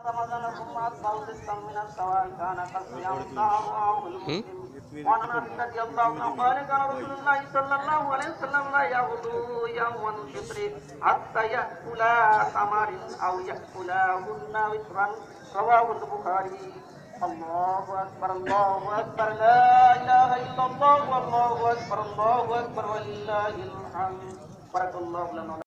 رمضانكم أطفال ستا من السوال كان كالصيام رواه المسلم. وعن أنس رضي الله عنه قال كان رسول الله صلى الله عليه وسلم لا يغدو يوم الفطر حتى يأكل ثمر أو يأكلهن وترا رواه البخاري. الله أكبر الله أكبر لا إله إلا الله والله أكبر ولله الحمد. بارك الله لنا